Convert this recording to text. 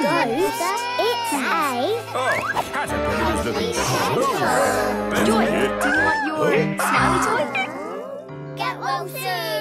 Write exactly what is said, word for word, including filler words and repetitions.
It's a... Oh, caterpillar's looking for Joy, Let's do you want your smiley toy? Get well soon!